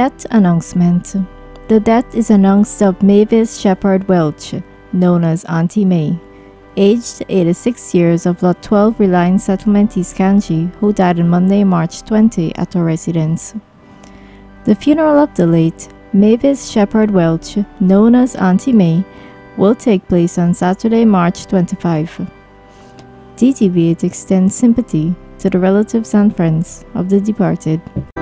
Death announcement. The death is announced of Mavis Shepherd Welch, known as Auntie May, aged 86 years, of Lot 12 Reliance Settlement, East Kanji, who died on Monday, March 20 at her residence. The funeral of the late Mavis Shepherd Welch, known as Auntie May, will take place on Saturday, March 25. DTV extends sympathy to the relatives and friends of the departed.